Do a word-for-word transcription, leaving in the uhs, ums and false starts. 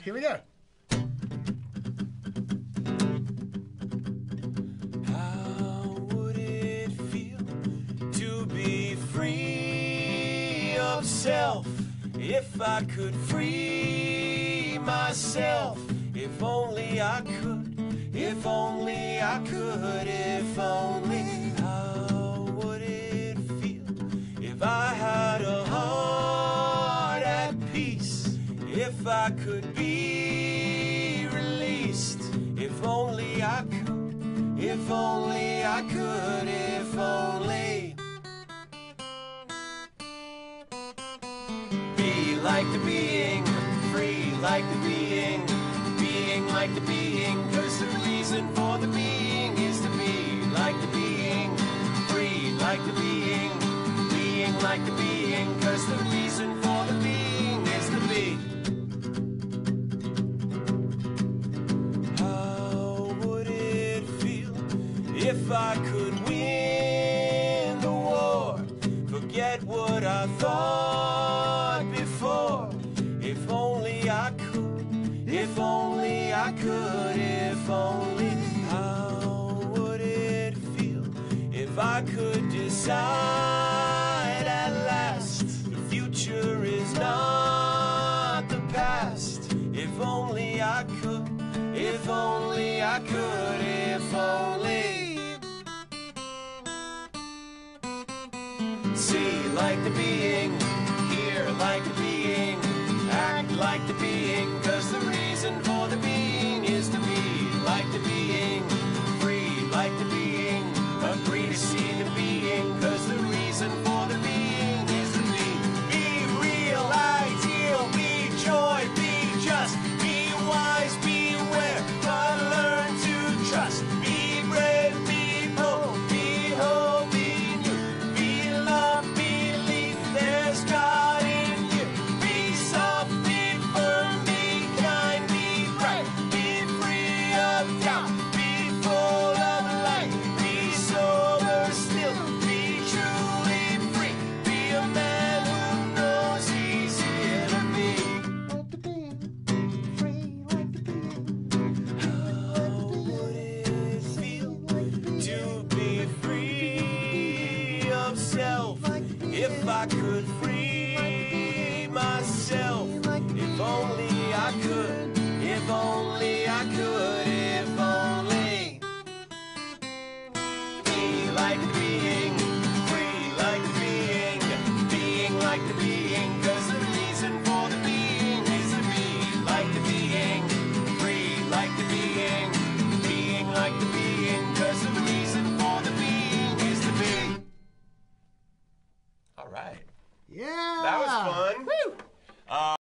Here we go. How would it feel to be free of self? If I could free myself, if only I could, if only I could, if only. How would it feel if I had a heart at peace? If I could be released, if only I could, if only I could, if only. Be like the being, free like the being, being like the being, cause the reason for the being is to be like the being, free like the being, being like the being, cause the reason for the being is to be. How would it feel if I could win the war? Forget what I thought before. If only I could, if only I could, if only. How would it feel if I could decide at last the future is not the past? If only I could, if only I could, if only. See like the being, hear like the being, act like the being, cause the reason for the being is to be like the being, free like the being, agree to see the being, cause the reason for the being is to be. Be real, ideal, be joy, be just, be wise, beware, but learn to trust. Be brave, be bold, be whole, be new, be love, believe there's God in you. Be soft, be firm, be kind, be bright, be free of doubt, be full of light, be sober still, be truly free, be a man who knows he's here to be. Like the being, free like the being. How would it feel to be free of self? If I could free myself, if only I could, if only I could, if only. Be like the being, free like the being, being like the being, cause the reason for the being is to be like the being, free like the being, being like the being, cause the reason for the being is to be. All right. Yeah. That was fun. Woo. Uh,